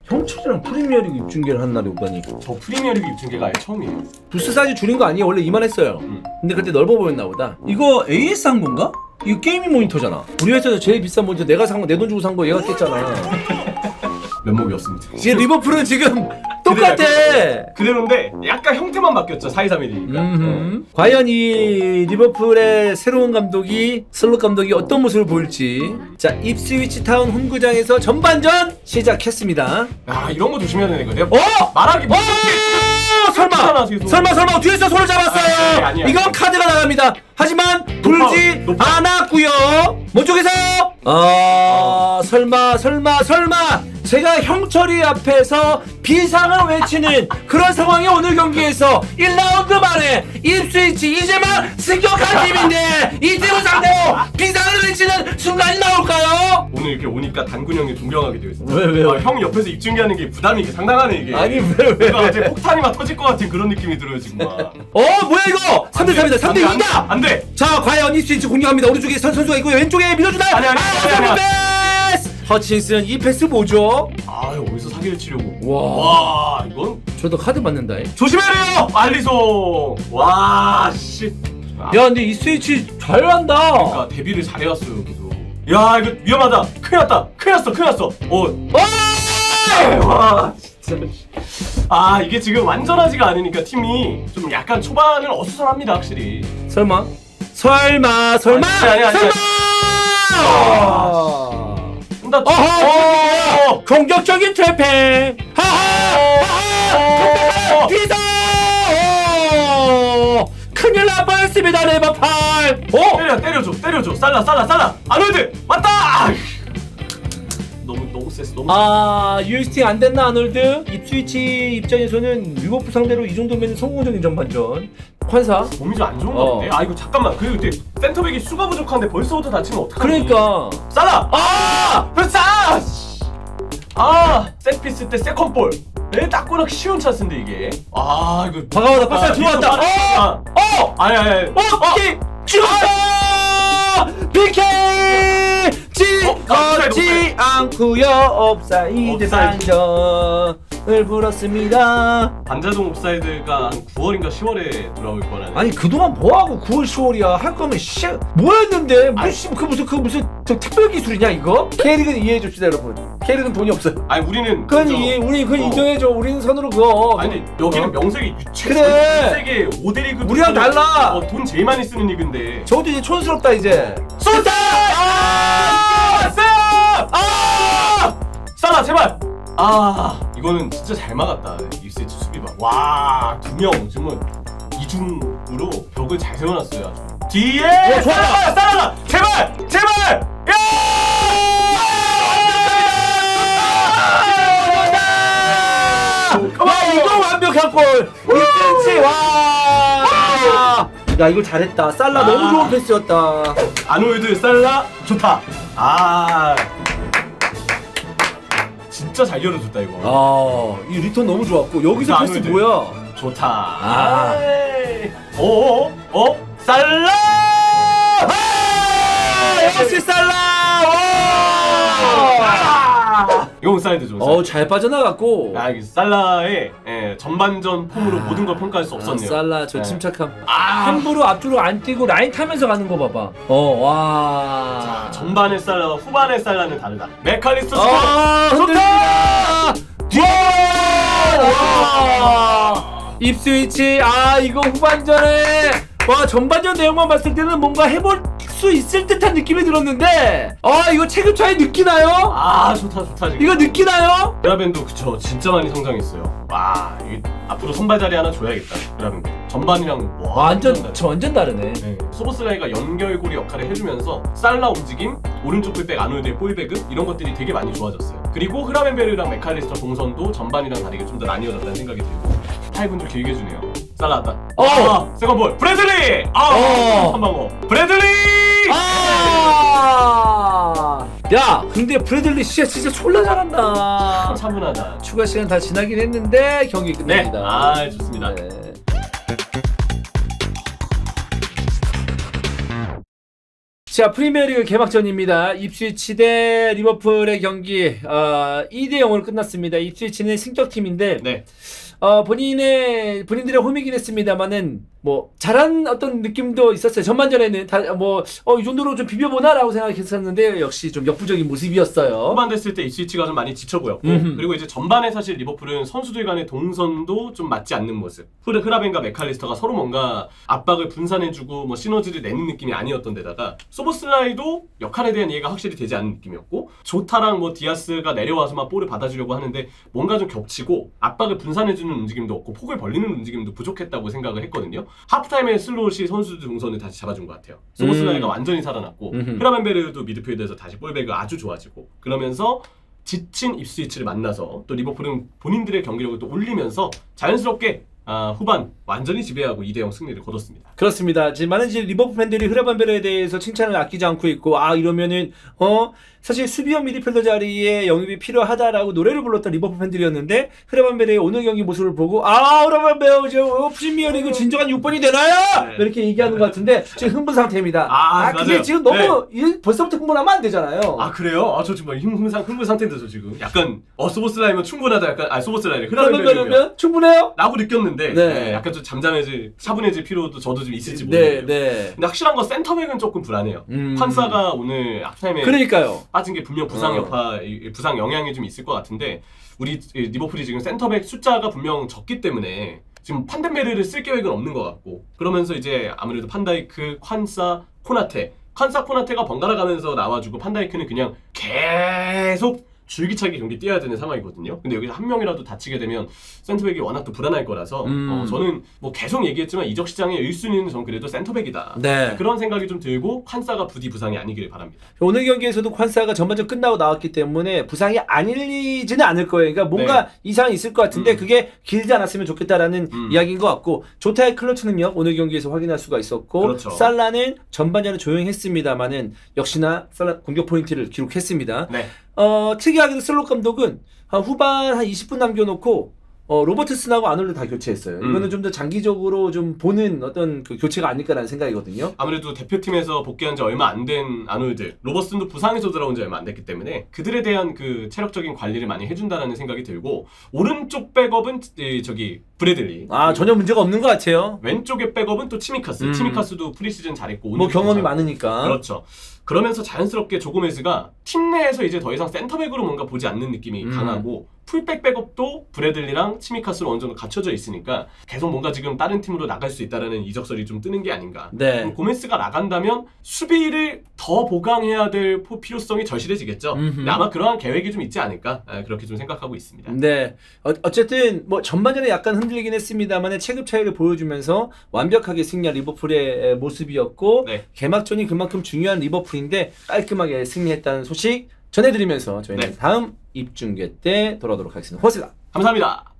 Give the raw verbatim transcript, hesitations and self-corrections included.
형철이랑 프리미어리그 입중계를 한 날이 오다니. 저 프리미어리그 입중계가 아예 처음이에요. 부스 사이즈 줄인 거 아니에요? 원래 이만했어요. 음. 근데 그때 넓어 보였나 보다. 이거 에이에스 한 건가? 이거 게이밍 모니터잖아. 우리 회사에서 제일 비싼 모니터 내가 산 거, 내 돈 주고 산 거 얘가 깼잖아. 면목이었습니다. 지금 리버풀은 지금 똑같아. 그대로인데 약간 형태만 바뀌었죠. 사, 이, 삼 일이니까. 어. 과연 이 리버풀의 새로운 감독이 슬롯 감독이 어떤 모습을 보일지. 자, 입스위치 타운 홈구장에서 전반전 시작했습니다. 아, 이런 거 조심해야 되네. 이거 내가 어? 말하기 어! 설마! 설마 설마 뒤에서 손을 잡았어요. 아, 아니야, 이건 카드가 나갑니다. 하지만 불지 높아, 높아. 않았고요. 몸쪽에서 어, 설마 설마 설마 제가 형철이 앞에서 비상을 외치는 그런 상황이 오늘 경기에서 일 라운드 만에 입스위치 이제만 승격한 팀인데 이 팀을 상대로 비상을 외치는 순간이 나올까요? 오늘 이렇게 오니까 단군 형이 존경하게 되어 있어요. 왜 왜요? 아, 형 옆에서 입중계하는 게 부담이 이게 상당하네 이게. 아니 왜 왜? 어제 폭탄이 막 터질 것 같은 그런 느낌이 들어요 지금. 막. 어 뭐야 이거? 삼 대 삼이다. 삼 대 이다. 안 돼. 자 과연 입스위치 공격합니다. 오른쪽에 선 선수가 있고 왼쪽에 밀어주나요? 아니 아니 아니 아니. 패스! 허친슨 이 패스 뭐죠? 아 어디서 사기를 치려고. 와, 와 이건 저도 카드 맞는다. 조심해야 돼요. 알리송. 와 씨. 야 근데 이 스위치 잘한다. 그러니까 데뷔를 잘해왔어요 여기서. 야 이거 위험하다. 큰일 났다. 큰일 났어. 큰일 났어. 어. 와 진짜. 아 이게 지금 완전하지가 않으니까 팀이 좀 약간 초반은 어수선합니다 확실히. 설마? 설마 설마 아니, 아니, 아니, 설마. 나 어허! 어! 공격적인 트래핑! 하하! 하하! 뒤다! 큰일 날 뻔했습니다, 레버팔! 어? 때려, 때려줘, 때려줘. 살라, 살라, 살라! 아놀드! 왔다! 너무, 너무 셌어, 너무 아, 유에스팅 안 됐나, 아놀드? 입스위치 입장에서는 리버풀 상대로 이 정도면 성공적인 전반전. 환사? 몸이 좀 안 좋은가 어. 본데? 아, 이거 잠깐만. 그리고 그때 센터백이 수가 부족한데 벌써부터 다치면 어떡하지? 그러니까. 살라! 아! 그렇지! 아! 세트피스 때 세컨볼. 내 딱고nak 쉬운 찬스인데, 이게. 아, 이거. 과감하다, 박사 들어왔다! 어! 어! 아니, 아니, 아니. 어! 오케이! 죽었다! 비케이! 지 않고요 옵사이드 반전을 불었습니다. 반자동 옵사이드가 한 구월인가 시월에 돌아올 거라는. 아니 그동안 뭐하고 구월 시월이야 할 거면 씨 뭐였는데 무슨 그 무슨 그 무슨 저 특별 기술이냐 이거? K리그는 이해해 줍시다 여러분. K리그는 돈이 없어요. 아니 우리는 그건 이 우리 그건 어. 인정해줘. 우리는 선으로 그거. 아니 여기는 어? 명색이 유치. 그래. 세계 오 대 리그. 우리랑 달라. 어, 돈 제일 많이 쓰는 리그인데. 저도 이제 촌스럽다 이제. 쏜다! 아! 아! 아! 살라 제발. 아 이거는 진짜 잘 막았다. 입스위치 수비봐. 와 두 명 정말 이중으로 벽을 잘 세워놨어요. 아주. 뒤에 오, 좋아. 살라가 살라가 제발 제발. 야! 와 이거 완벽한 골! 입스위치 와! 야 이걸 잘했다. 살라 아. 너무 좋은 패스였다. 아놀드 살라 좋다. 아 진짜 잘 열어줬다 이거. 아, 이 리턴 너무 좋았고 여기서 패스 아놀드. 뭐야? 좋다. 아. 오오 어? 살라! 아, 역시 살라! 아! 이건 사이드죠. 어, 잘 빠져나갔고. 아, 이 살라의 예, 전반전 폼으로 아. 모든 걸 평가할 수 없었네요. 아, 살라 저 침착함. 아. 함부로 앞뒤로 안 뛰고 라인 타면서 가는 거 봐봐. 어, 와. 자, 전반의 살라와 후반의 살라는 다르다. 맥칼리스터 스코어! 아, 좋다! 와! 입스위치 아 이거 후반전에 와 전반전 내용만 봤을 때는 뭔가 해볼 수 있을 듯한 느낌이 들었는데 아 이거 체급 차이 느끼나요? 아 좋다 좋다 지금. 이거 느끼나요? 그라벤도 그쵸 진짜 많이 성장했어요. 와 이게 앞으로 선발 자리 하나 줘야겠다. 그라벤도 전반이랑 와, 완전 저 완전 다르네. 네. 소보슬라이가 연결고리 역할을 해주면서 살라 움직임, 오른쪽 풀백 아놀드의 볼배그 이런 것들이 되게 많이 좋아졌어요. 그리고 흐라멘베르랑 맥칼리스터 동선도 전반이랑 다르게 좀 더 나뉘어졌다는 생각이 들고 타이분들 길게 주네요. 살라 왔다. 어! 아, 세컨볼 브래들리! 아! 어! 한방어 브래들리! 아! 야 근데 브래들리 씨야 진짜 졸라 잘한다. 차분하다. 추가 시간 다 지나긴 했는데 경기 끝납니다. 네. 아 좋습니다. 네. 자, 프리미어리그 개막전입니다. 입스위치 대 리버풀의 경기 어, 이 대 영으로 끝났습니다. 입스위치는 승격팀인데 네. 어, 본인의 본인들의 홈이긴 했습니다만은 뭐 잘한 어떤 느낌도 있었어요. 전반전에는 다 뭐 어, 이 정도로 좀 비벼보나라고 생각했었는데 역시 좀 역부족인 모습이었어요. 후반 됐을 때 입스위치가 좀 많이 지쳐 보였고 음흠. 그리고 이제 전반에 사실 리버풀은 선수들 간의 동선도 좀 맞지 않는 모습. 흐르 흐라벤과 맥칼리스터가 서로 뭔가 압박을 분산해주고 뭐 시너지를 내는 느낌이 아니었던 데다가 소보슬라이도 역할에 대한 이해가 확실히 되지 않는 느낌이었고 조타랑 뭐 디아스가 내려와서만 볼을 받아주려고 하는데 뭔가 좀 겹치고 압박을 분산해주는 움직임도 없고 폭을 벌리는 움직임도 부족했다고 생각을 했거든요. 하프타임에 슬롯이 선수들 동선을 다시 잡아준 것 같아요. 소보슬라이가 음. 완전히 살아났고 음흠. 흐라벤베르도 미드필드에서 다시 볼백이 아주 좋아지고 그러면서 지친 입스위치를 만나서 또 리버풀은 본인들의 경기력을 또 올리면서 자연스럽게 아, 후반 완전히 지배하고 이 대 영 승리를 거뒀습니다. 그렇습니다. 지금 많은 이제 리버풀 팬들이 흐라벤베르에 대해서 칭찬을 아끼지 않고 있고 아 이러면은 어 사실 수비형 미드필더 자리에 영입이 필요하다라고 노래를 불렀던 리버풀 팬들이었는데 흐라벤베르의 오늘 경기 모습을 보고 아 흐라벤베르 저 어, 프리미어리그 진정한 육 번이 되나요? 네. 이렇게 얘기하는 것 같은데 지금 흥분 상태입니다. 아, 아 근데 지금 너무 네. 벌써부터 흥분하면 안 되잖아요. 아 그래요? 아 저 지금 흥분 상 흥분 상태인데 저 지금 약간 어 소보슬라이면 충분하다 약간 아 소보슬라이래 흐라벤베르면 충분해요? 라고 느꼈는데 네. 네, 약간 좀 잠잠해질 차분해질 필요도 저도 좀 있을지 네, 모르겠어요. 네. 근데 확실한 건 센터백은 조금 불안해요. 음. 판사가 오늘 하프타임에 그러니까요. 빠진 게 분명 부상 여파, 어. 부상 영향이 좀 있을 것 같은데 우리 리버풀이 지금 센터백 숫자가 분명 적기 때문에 지금 판덴베르를 쓸 계획은 없는 것 같고 그러면서 이제 아무래도 판다이크, 콴사, 코나테 콴사, 코나테가 번갈아 가면서 나와주고 판다이크는 그냥 계속 줄기차게 경기 뛰어야 되는 상황이거든요. 근데 여기서 한 명이라도 다치게 되면 센터백이 워낙 또 불안할 거라서 음. 어, 저는 뭐 계속 얘기했지만 이적 시장의 일 순위는 전 그래도 센터백이다. 네. 그런 생각이 좀 들고 콴사가 부디 부상이 아니기를 바랍니다. 오늘 경기에서도 콴사가 전반전 끝나고 나왔기 때문에 부상이 아니지는 않을 거예요. 그러니까 뭔가 네. 이상이 있을 것 같은데 음. 그게 길지 않았으면 좋겠다라는 음. 이야기인 것 같고 조타의 클러치 능력 오늘 경기에서 확인할 수가 있었고 그렇죠. 살라는 전반전에 조용했습니다만은 역시나 살라 공격 포인트를 기록했습니다. 네. 어, 특이하게도 슬롯 감독은 한 후반 한 이십 분 남겨놓고 어, 로버트슨하고 아놀드 다 교체했어요. 음. 이거는 좀 더 장기적으로 좀 보는 어떤 그 교체가 아닐까라는 생각이거든요. 아무래도 대표팀에서 복귀한 지 얼마 안 된 아놀드, 로버트슨도 부상에서 돌아온 지 얼마 안 됐기 때문에 그들에 대한 그 체력적인 관리를 많이 해준다라는 생각이 들고 오른쪽 백업은 에, 저기 브래들리. 아 전혀 문제가 없는 것 같아요. 왼쪽의 백업은 또 치미카스. 음. 치미카스도 프리시즌 잘했고 뭐 경험이 많으니까. 그렇죠. 그러면서 자연스럽게 조고메즈가 팀 내에서 이제 더 이상 센터백으로 뭔가 보지 않는 느낌이 음. 강하고 풀백 백업도 브래들리랑 치미카스로 어느 정도 갖춰져 있으니까 계속 뭔가 지금 다른 팀으로 나갈 수 있다라는 이적설이 좀 뜨는 게 아닌가. 네. 고메스가 나간다면 수비를 더 보강해야 될 필요성이 절실해지겠죠. 근데 아마 그러한 계획이 좀 있지 않을까 그렇게 좀 생각하고 있습니다. 네. 어, 어쨌든 뭐 전반전에 약간 흔들리긴 했습니다만 체급 차이를 보여주면서 완벽하게 승리한 리버풀의 모습이었고 네. 개막전이 그만큼 중요한 리버풀인데 깔끔하게 승리했다는 소식 전해드리면서 저희는 네. 다음 입중계 때 돌아오도록 하겠습니다. 고맙습니다. 감사합니다.